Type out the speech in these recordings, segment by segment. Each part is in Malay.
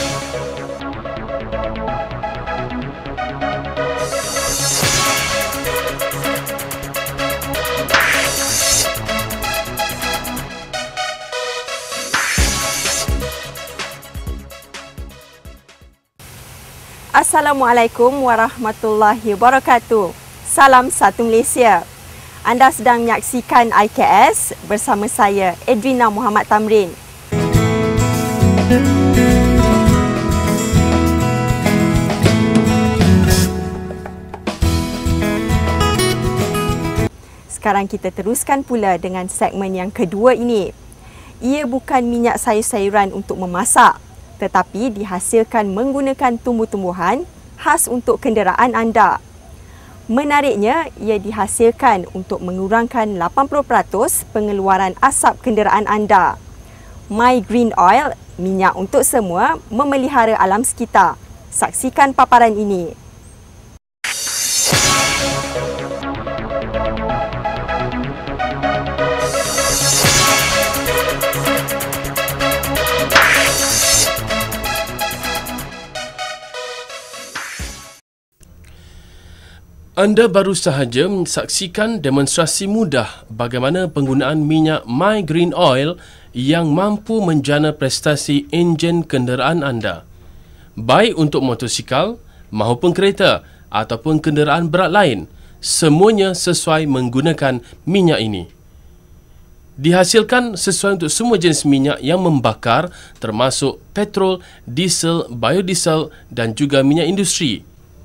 Assalamualaikum warahmatullahi wabarakatuh. Salam satu Malaysia. Anda sedang menyaksikan IKS bersama saya, Edrina Muhammad Tamrin. Sekarang kita teruskan pula dengan segmen yang kedua ini. Ia bukan minyak sayur-sayuran untuk memasak, tetapi dihasilkan menggunakan tumbuh-tumbuhan khas untuk kenderaan anda. Menariknya, ia dihasilkan untuk mengurangkan 80% pengeluaran asap kenderaan anda. My Green Oil, minyak untuk semua, memelihara alam sekitar. Saksikan paparan ini. Anda baru sahaja menyaksikan demonstrasi mudah bagaimana penggunaan minyak My Green Oil yang mampu menjana prestasi enjin kenderaan anda. Baik untuk motosikal maupun kereta ataupun kenderaan berat lain, semuanya sesuai menggunakan minyak ini. Dihasilkan sesuai untuk semua jenis minyak yang membakar termasuk petrol, diesel, biodiesel dan juga minyak industri.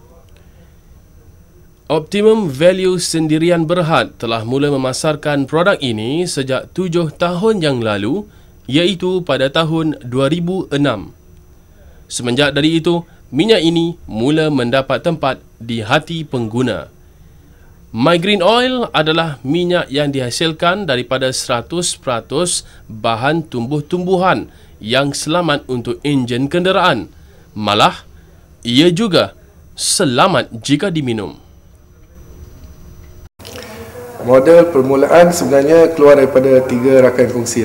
Optimum Value Sendirian Berhad telah mula memasarkan produk ini sejak 7 tahun yang lalu, iaitu pada tahun 2006. Semenjak dari itu, minyak ini mula mendapat tempat di hati pengguna. My Green Oil adalah minyak yang dihasilkan daripada 100% bahan tumbuh-tumbuhan yang selamat untuk enjin kenderaan. Malah, ia juga selamat jika diminum. Model permulaan sebenarnya keluar daripada 3 rakan kongsi,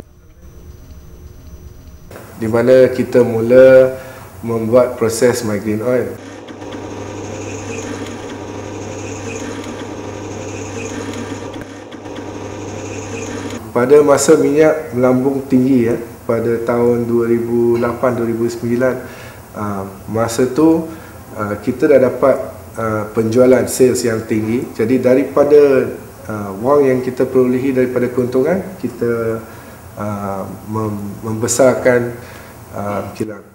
di mana kita mula membuat proses My Green Oil. Pada masa minyak melambung tinggi pada tahun 2008-2009, masa tu kita dah dapat penjualan sales yang tinggi. Jadi daripada wang yang kita perolehi daripada keuntungan, kita membesarkan kilang.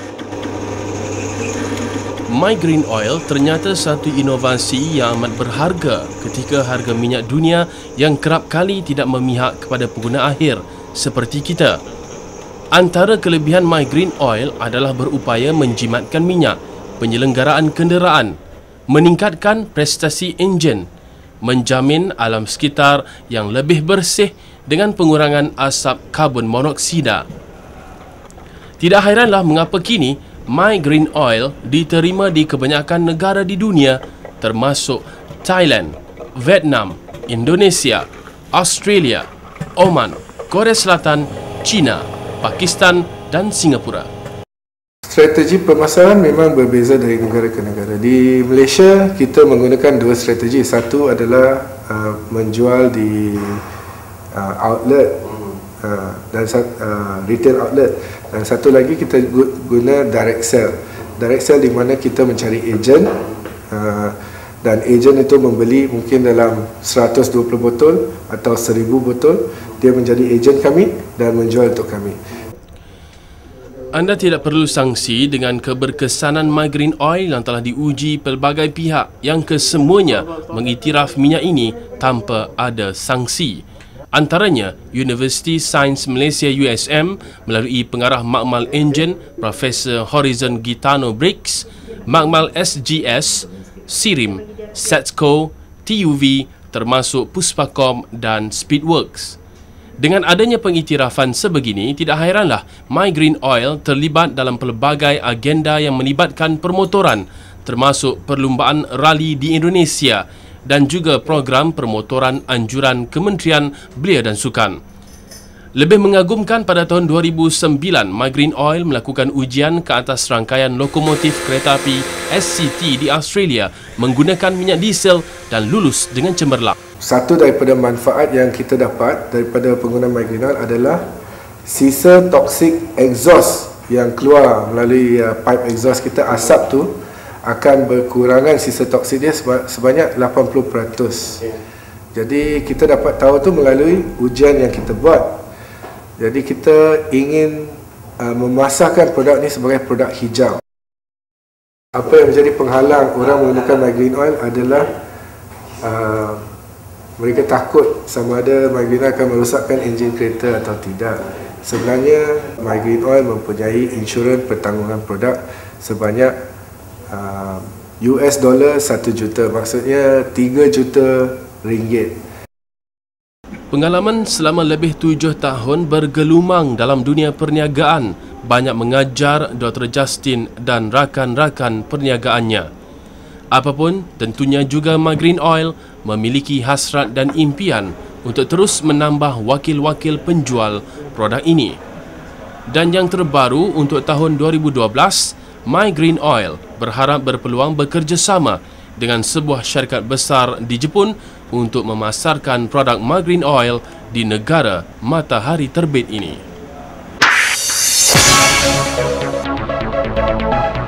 My Green Oil ternyata satu inovasi yang amat berharga ketika harga minyak dunia yang kerap kali tidak memihak kepada pengguna akhir seperti kita. Antara kelebihan My Green Oil adalah berupaya menjimatkan minyak, penyelenggaraan kenderaan, meningkatkan prestasi enjin, menjamin alam sekitar yang lebih bersih dengan pengurangan asap karbon monoksida. Tidak hairanlah mengapa kini My Green Oil diterima di kebanyakan negara di dunia termasuk Thailand, Vietnam, Indonesia, Australia, Oman, Korea Selatan, China, Pakistan dan Singapura. Strategi pemasaran memang berbeza dari negara ke negara. Di Malaysia, kita menggunakan 2 strategi. Satu adalah menjual di outlet dan retail outlet. Dan satu lagi kita guna direct sell. Direct sell di mana kita mencari ejen dan ejen itu membeli mungkin dalam 120 botol atau 1000 botol. Dia menjadi ejen kami dan menjual untuk kami. Anda tidak perlu sangsi dengan keberkesanan My Green Oil yang telah diuji pelbagai pihak yang kesemuanya mengiktiraf minyak ini tanpa ada sangsi. Antaranya, University Sains Malaysia USM melalui pengarah makmal enjin Profesor Horizon Gitano Briggs, makmal SGS, Sirim, Setco, TUV termasuk Puspakom dan Speedworks. Dengan adanya pengiktirafan sebegini, tidak hairanlah My Green Oil terlibat dalam pelbagai agenda yang melibatkan permotoran, termasuk perlumbaan rali di Indonesia dan juga program permotoran anjuran Kementerian Belia dan Sukan. Lebih mengagumkan, pada tahun 2009, My Green Oil melakukan ujian ke atas rangkaian lokomotif kereta api SCT di Australia menggunakan minyak diesel dan lulus dengan cemerlang. Satu daripada manfaat yang kita dapat daripada penggunaan My Green Oil adalah sisa toxic exhaust yang keluar melalui pipe exhaust kita, asap tu akan berkurangan sisa toksik dia sebanyak 80%. Jadi kita dapat tahu tu melalui ujian yang kita buat. Jadi kita ingin memasarkan produk ni sebagai produk hijau. Apa yang menjadi penghalang orang menggunakan My Green Oil adalah mereka takut sama ada My Green Oil akan merosakkan enjin kereta atau tidak. Sebenarnya My Green Oil mempunyai insurans pertanggungan produk sebanyak $1 juta, maksudnya 3 juta ringgit. Pengalaman selama lebih 7 tahun bergelumang dalam dunia perniagaan banyak mengajar Dr. Justin dan rakan-rakan perniagaannya. Apapun, tentunya juga My Green Oil memiliki hasrat dan impian untuk terus menambah wakil-wakil penjual produk ini. Dan yang terbaru untuk tahun 2012, My Green Oil berharap berpeluang bekerjasama dengan sebuah syarikat besar di Jepun untuk memasarkan produk My Green Oil di negara matahari terbit ini.